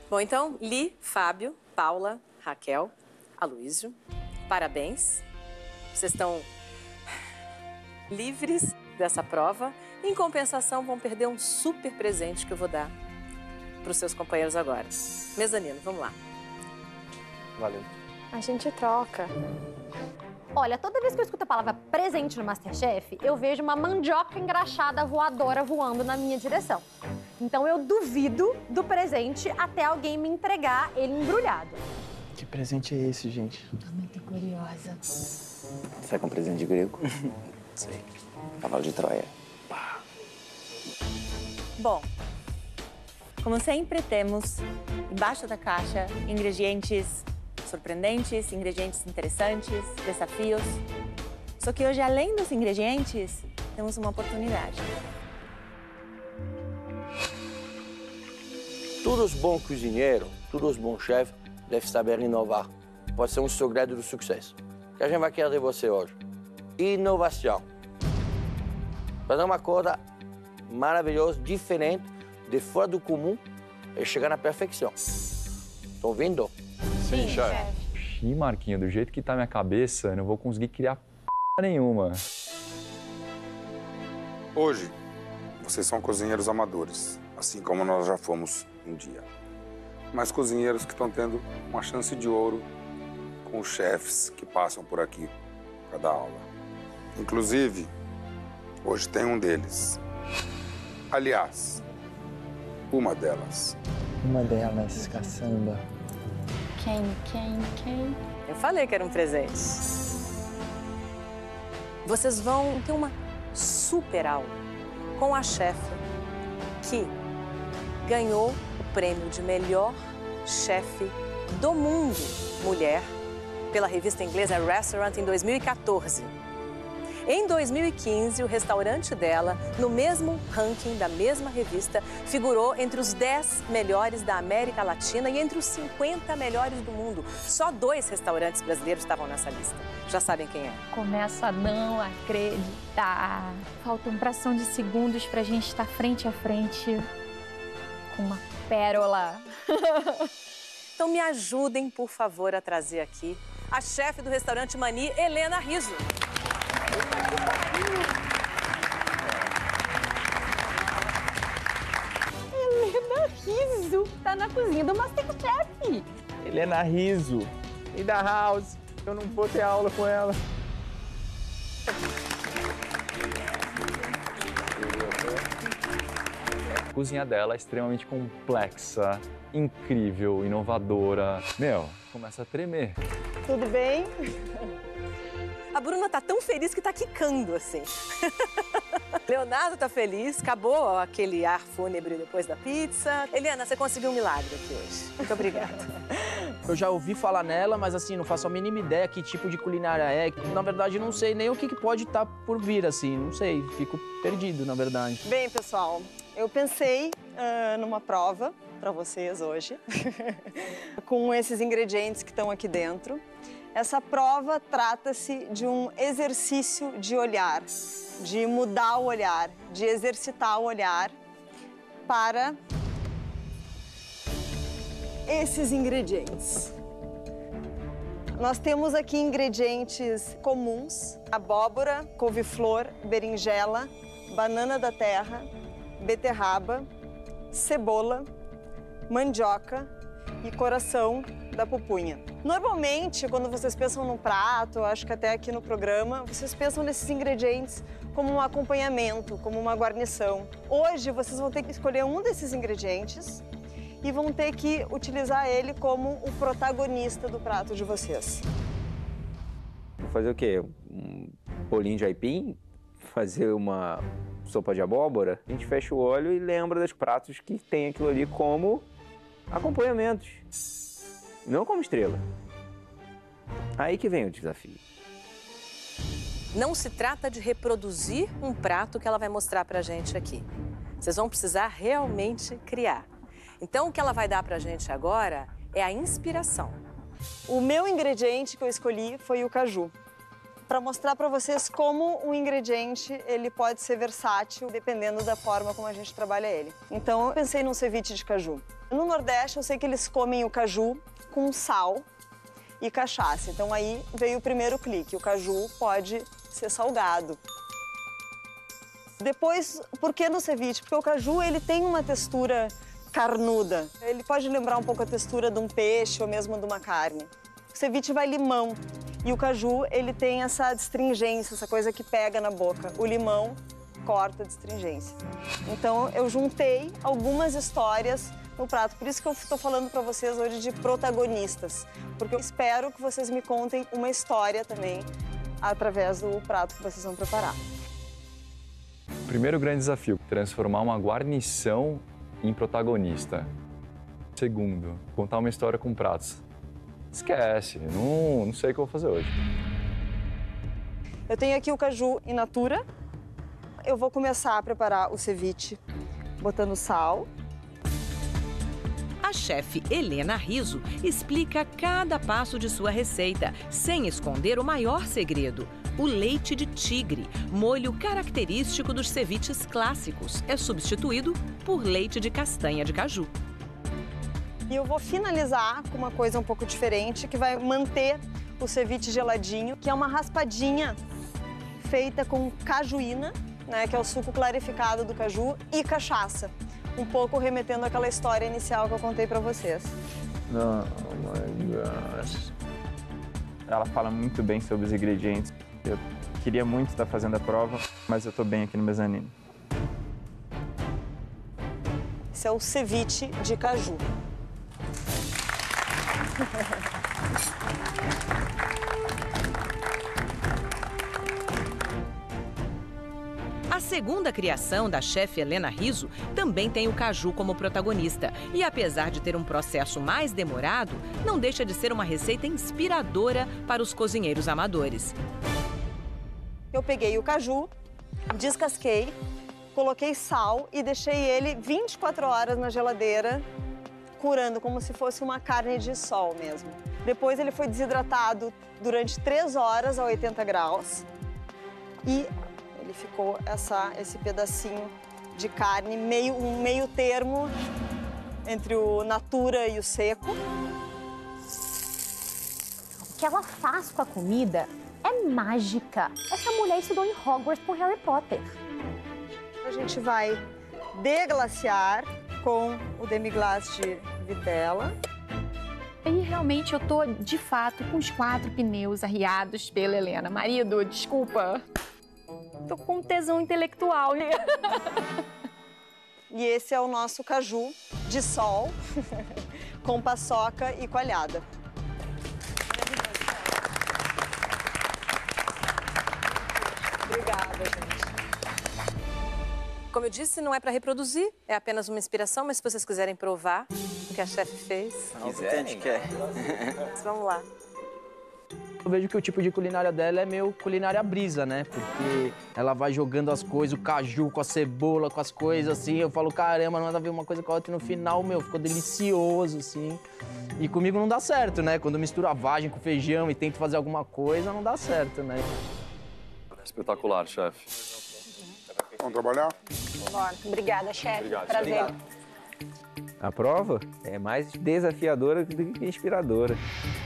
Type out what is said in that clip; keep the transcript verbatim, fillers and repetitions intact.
Bom, então, Li, Fábio, Paula, Raquel, Aloísio, parabéns. Vocês estão livres dessa prova. Em compensação, vão perder um super presente que eu vou dar para os seus companheiros agora. Mezanino, vamos lá. Valeu. A gente troca. Olha, toda vez que eu escuto a palavra presente no MasterChef, eu vejo uma mandioca engraxada voadora voando na minha direção. Então eu duvido do presente até alguém me entregar ele embrulhado. Que presente é esse, gente? Tô muito curiosa. Será que é um presente de grego? Sei. Cavalo de Troia. Pá. Bom, como sempre temos embaixo da caixa ingredientes surpreendentes, ingredientes interessantes, desafios. Só que hoje, além dos ingredientes, temos uma oportunidade. Todos os bons cozinheiros, todos os bons chefes devem saber inovar. Pode ser um segredo do sucesso. O que a gente vai querer de você hoje? Inovação. Fazer uma coisa maravilhosa, diferente, de fora do comum e chegar na perfeição. Estão ouvindo? Sim, chefe. Ih, Marquinho, do jeito que tá minha cabeça, eu não vou conseguir criar p nenhuma. Hoje, vocês são cozinheiros amadores, assim como nós já fomos um dia. Mas cozinheiros que estão tendo uma chance de ouro com os chefes que passam por aqui para dar aula. Inclusive, hoje tem um deles. Aliás, uma delas. Uma delas, caçamba. Quem, quem, quem? Eu falei que era um presente. Vocês vão ter uma super aula com a chefe que ganhou o prêmio de melhor chefe do mundo mulher pela revista inglesa Restaurant em dois mil e quatorze. Em dois mil e quinze, o restaurante dela, no mesmo ranking da mesma revista, figurou entre os dez melhores da América Latina e entre os cinquenta melhores do mundo. Só dois restaurantes brasileiros estavam nessa lista. Já sabem quem é? Começo a não acreditar. Falta uma fração de segundos pra gente estar frente a frente com uma pérola. Então me ajudem, por favor, a trazer aqui a chefe do restaurante Mani, Helena Rizzo. Helena Rizzo tá na cozinha do MasterChef. Helena Rizzo. E da House. Eu não vou ter aula com ela. A cozinha dela é extremamente complexa, incrível, inovadora. Meu, começa a tremer. Tudo bem? A Bruna tá tão feliz que tá quicando, assim. Leonardo tá feliz, acabou aquele ar fúnebre depois da pizza. Helena, você conseguiu um milagre aqui hoje. Muito obrigada. Eu já ouvi falar nela, mas assim, não faço a mínima ideia que tipo de culinária é. Na verdade, não sei nem o que pode estar por vir, assim, não sei. Fico perdido, na verdade. Bem, pessoal, eu pensei uh, numa prova para vocês hoje, com esses ingredientes que estão aqui dentro. Essa prova trata-se de um exercício de olhar, de mudar o olhar, de exercitar o olhar para esses ingredientes. Nós temos aqui ingredientes comuns: abóbora, couve-flor, berinjela, banana da terra, beterraba, cebola, mandioca e coração da pupunha. Normalmente, quando vocês pensam num prato, acho que até aqui no programa, vocês pensam nesses ingredientes como um acompanhamento, como uma guarnição. Hoje, vocês vão ter que escolher um desses ingredientes e vão ter que utilizar ele como o protagonista do prato de vocês. Vou fazer o quê? Um bolinho de aipim? Fazer uma sopa de abóbora? A gente fecha o olho e lembra dos pratos que tem aquilo ali como acompanhamentos, não como estrela. Aí que vem o desafio. Não se trata de reproduzir um prato que ela vai mostrar pra gente aqui. Vocês vão precisar realmente criar. Então, o que ela vai dar pra gente agora é a inspiração. O meu ingrediente que eu escolhi foi o caju. para mostrar para vocês como um ingrediente ele pode ser versátil dependendo da forma como a gente trabalha ele. Então, eu pensei num ceviche de caju. No Nordeste, eu sei que eles comem o caju com sal e cachaça. Então, aí veio o primeiro clique. O caju pode ser salgado. Depois, por que no ceviche? Porque o caju ele tem uma textura carnuda. Ele pode lembrar um pouco a textura de um peixe ou mesmo de uma carne. O ceviche vai limão e o caju ele tem essa astringência, essa coisa que pega na boca. O limão corta a astringência. Então eu juntei algumas histórias no prato. Por isso que eu estou falando para vocês hoje de protagonistas, porque eu espero que vocês me contem uma história também através do prato que vocês vão preparar. Primeiro grande desafio, transformar uma guarnição em protagonista. Segundo, contar uma história com pratos. Esquece, não, não sei o que eu vou fazer hoje. Eu tenho aqui o caju in natura. Eu vou começar a preparar o ceviche botando sal. A chefe Helena Rizzo explica cada passo de sua receita, sem esconder o maior segredo: o leite de tigre, molho característico dos ceviches clássicos. É substituído por leite de castanha de caju. E eu vou finalizar com uma coisa um pouco diferente, que vai manter o ceviche geladinho, que é uma raspadinha feita com cajuína, né, que é o suco clarificado do caju, e cachaça. Um pouco remetendo àquela história inicial que eu contei para vocês. Oh my gosh. Ela fala muito bem sobre os ingredientes. Eu queria muito estar fazendo a prova, mas eu estou bem aqui no mezanino. Esse é o ceviche de caju. A segunda criação da chefe Helena Rizzo também tem o caju como protagonista. E apesar de ter um processo mais demorado, não deixa de ser uma receita inspiradora para os cozinheiros amadores. Eu peguei o caju, descasquei, coloquei sal e deixei ele vinte e quatro horas na geladeira, curando como se fosse uma carne de sol mesmo. Depois ele foi desidratado durante três horas a oitenta graus e ele ficou essa, esse pedacinho de carne, meio, um meio termo entre o natura e o seco. O que ela faz com a comida é mágica. Essa mulher estudou em Hogwarts com Harry Potter. A gente vai deglaciar com o demi-glace de vitela. E realmente eu tô, de fato, com os quatro pneus arriados pela Helena. Marido, desculpa. Tô com um tesão intelectual, né? E esse é o nosso caju de sol, com paçoca e coalhada. Obrigada, gente. Como eu disse, não é para reproduzir, é apenas uma inspiração, mas se vocês quiserem provar o que a chefe fez... Se quiserem, quer. Vamos lá. Eu vejo que o tipo de culinária dela é meio culinária brisa, né? Porque ela vai jogando as coisas, o caju com a cebola, com as coisas, assim. Eu falo, caramba, não nada a ver uma coisa com a outra. E no final, meu, ficou delicioso, assim. E comigo não dá certo, né? Quando eu misturo a vagem com feijão e tento fazer alguma coisa, não dá certo, né? Espetacular, chefe. Vamos trabalhar? Bora. Obrigada, chefe. Obrigado, Prazer. obrigado. A prova é mais desafiadora do que inspiradora.